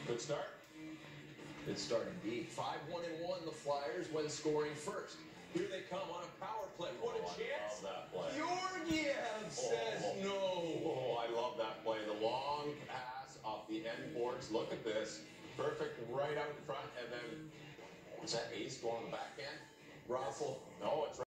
Good start. Good start indeed. 5-1-1 the Flyers when scoring first. Here they come on a power play. What a chance. I love that play. Georgiev says no. Oh, I love that play. The long pass off the end boards. Look at this. Perfect right out in front. And then, is that ace going on the backhand? Raffle. No, it's right.